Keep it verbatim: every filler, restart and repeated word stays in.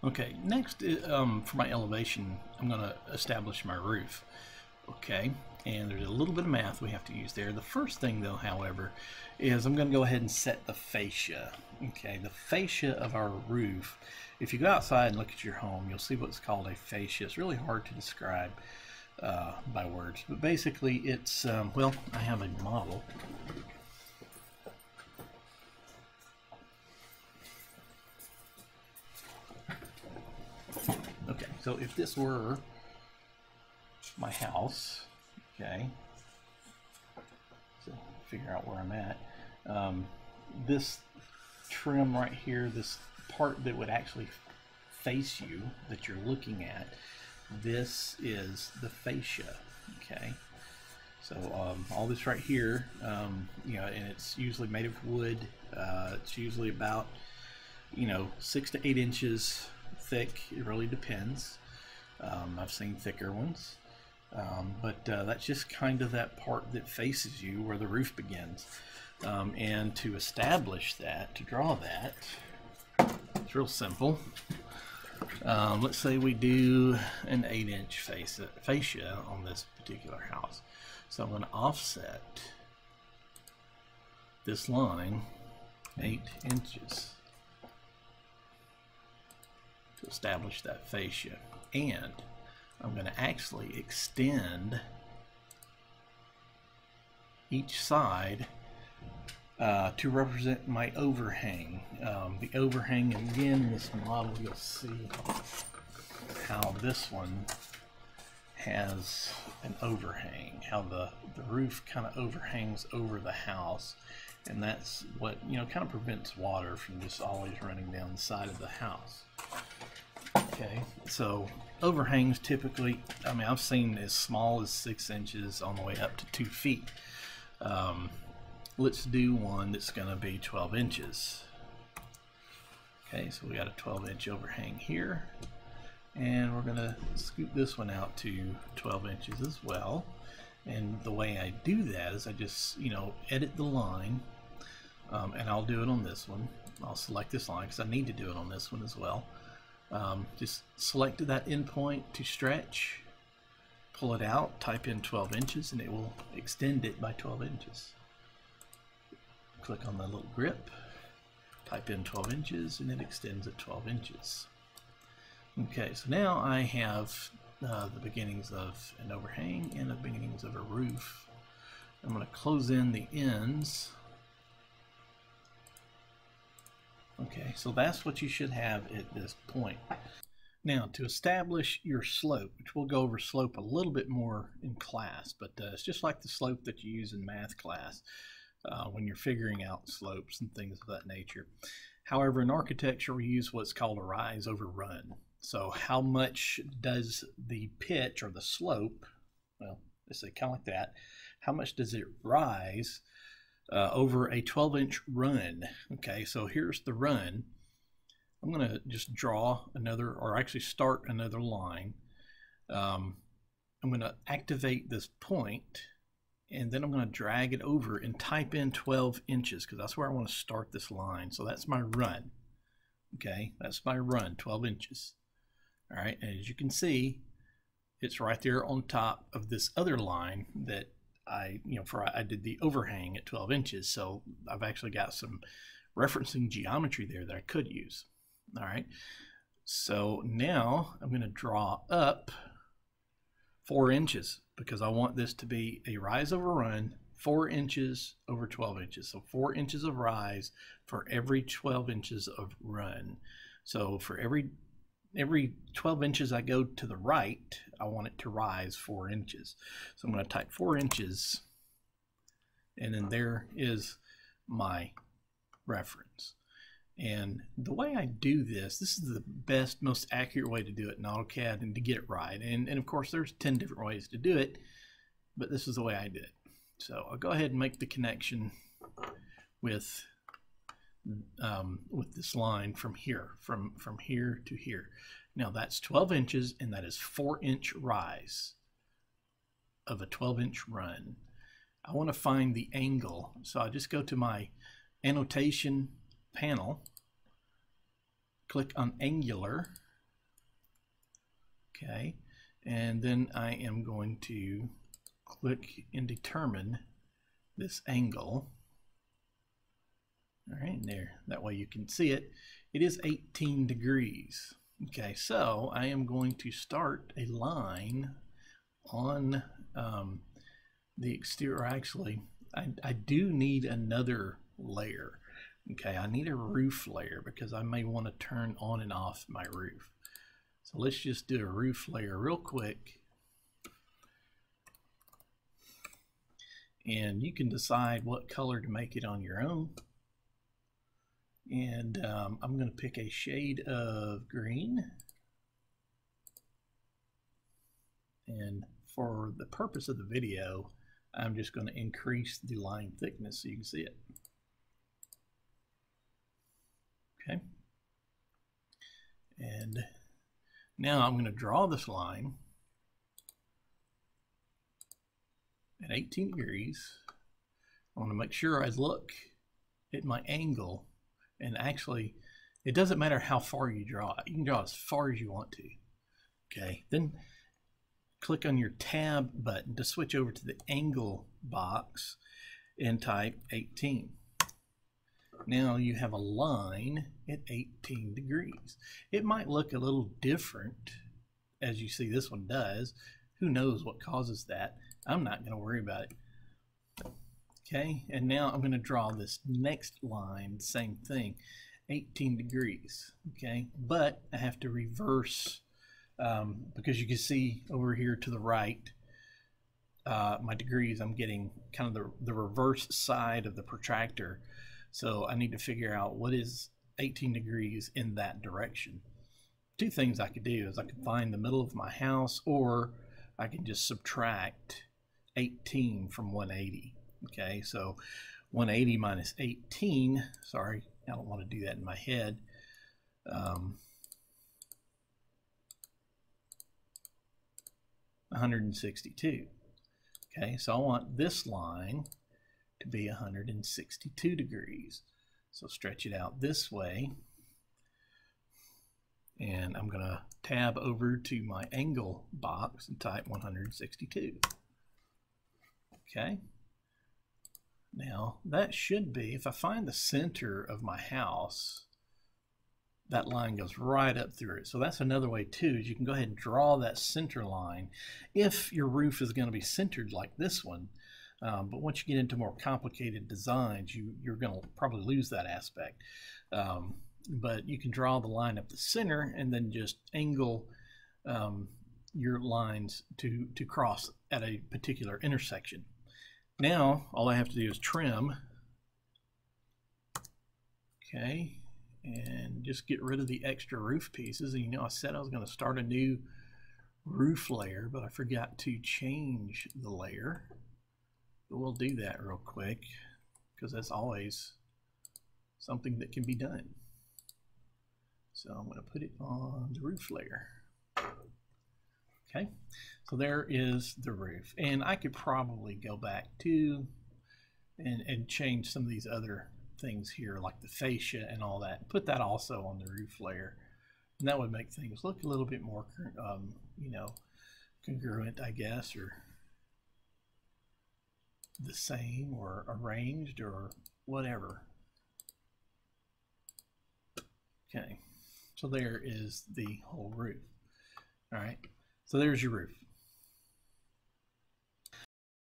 Okay, next um, for my elevation, I'm going to establish my roof. Okay, and there's a little bit of math we have to use there. The first thing though, however, is I'm going to go ahead and set the fascia. Okay, the fascia of our roof. If you go outside and look at your home, you'll see what's called a fascia. It's really hard to describe uh, by words, but basically it's, um, well, I have a model. Okay, so if this were my house, okay, so figure out where I'm at. Um, this trim right here, this part that would actually face you that you're looking at, this is the fascia. Okay, so um, all this right here, um, you know, and it's usually made of wood. Uh, it's usually about, you know, six to eight inches thick. It really depends. Um, I've seen thicker ones. Um, but uh, that's just kind of that part that faces you where the roof begins. Um, and to establish that, to draw that, it's real simple. Um, let's say we do an eight inch fascia, fascia on this particular house. So I'm going to offset this line eight inches to establish that fascia. And I'm going to actually extend each side uh, to represent my overhang. Um, the overhang, and again, in this model, you'll see how this one has an overhang, how the, the roof kind of overhangs over the house. And that's what, you know, kind of prevents water from just always running down the side of the house. Okay, so overhangs typically, I mean, I've seen as small as six inches on the way up to two feet. Um, let's do one that's going to be twelve inches. Okay, so we got a twelve inch overhang here, and we're going to scoot this one out to twelve inches as well. And the way I do that is I just, you know, edit the line, um, and I'll do it on this one. I'll select this line because I need to do it on this one as well. Um, just select that endpoint to stretch, pull it out, type in twelve inches, and it will extend it by twelve inches. Click on the little grip, type in twelve inches, and it extends at twelve inches. Okay, so now I have uh, the beginnings of an overhang and the beginnings of a roof. I'm going to close in the ends. Okay, so that's what you should have at this point. Now, to establish your slope, which we'll go over slope a little bit more in class, but uh, it's just like the slope that you use in math class uh, when you're figuring out slopes and things of that nature. However, in architecture, we use what's called a rise over run. So how much does the pitch or the slope, well, let's say kind of like that, how much does it rise Uh, over a twelve inch run? Okay, so here's the run. I'm going to just draw another, or actually start another line. Um, I'm going to activate this point, and then I'm going to drag it over and type in twelve inches because that's where I want to start this line. So that's my run. Okay, that's my run, twelve inches. All right, and as you can see, it's right there on top of this other line that I, you know, for I did the overhang at twelve inches, so I've actually got some referencing geometry there that I could use. All right, so now I'm going to draw up four inches because I want this to be a rise over run, four inches over twelve inches. So four inches of rise for every twelve inches of run. So for every every twelve inches I go to the right, I want it to rise four inches. So I'm going to type four inches, and then there is my reference. And the way I do this, this is the best, most accurate way to do it in AutoCAD and to get it right. And, and of course, there's ten different ways to do it, but this is the way I did it. So I'll go ahead and make the connection with Um, with this line from here, from, from here to here. Now that's twelve inches, and that is four inch rise of a twelve inch run. I want to find the angle, so I just go to my annotation panel, click on angular, Okay, and then I am going to click and determine this angle. All right, there, that way you can see it. It is eighteen degrees. Okay, so I am going to start a line on um, the exterior. Actually, I, I do need another layer. Okay, I need a roof layer because I may want to turn on and off my roof. So let's just do a roof layer real quick. And you can decide what color to make it on your own. And um, I'm going to pick a shade of green. And for the purpose of the video, I'm just going to increase the line thickness so you can see it. Okay. And now I'm going to draw this line at eighteen degrees. I want to make sure I look at my angle, and actually it doesn't matter how far you draw it. You can draw as far as you want to. Okay, then click on your tab button to switch over to the angle box and type eighteen. Now you have a line at eighteen degrees. It might look a little different as you see this one does. Who knows what causes that? I'm not going to worry about it. Okay, and now I'm going to draw this next line, same thing, eighteen degrees. Okay, but I have to reverse um, because you can see over here to the right, uh, my degrees, I'm getting kind of the, the reverse side of the protractor. So I need to figure out what is eighteen degrees in that direction. Two things I could do is I could find the middle of my house, or I can just subtract eighteen from one eighty. Okay, so one eighty minus eighteen, sorry, I don't want to do that in my head. Um, one hundred sixty-two. Okay, so I want this line to be one hundred sixty-two degrees. So stretch it out this way. And I'm going to tab over to my angle box and type one hundred sixty-two. Okay. Now that should be, if I find the center of my house, that line goes right up through it. So that's another way too, is you can go ahead and draw that center line if your roof is going to be centered like this one. Um, but once you get into more complicated designs, you, you're going to probably lose that aspect. Um, but you can draw the line up the center and then just angle um, your lines to, to cross at a particular intersection. Now, all I have to do is trim. Okay, and just get rid of the extra roof pieces. And you know, I said I was going to start a new roof layer, but I forgot to change the layer. But we'll do that real quick because that's always something that can be done. So I'm going to put it on the roof layer. Okay, so there is the roof. And I could probably go back to and, and change some of these other things here, like the fascia and all that. Put that also on the roof layer. And that would make things look a little bit more, um, you know, congruent, I guess, or the same, or arranged, or whatever. Okay, so there is the whole roof. All right, so there's your roof.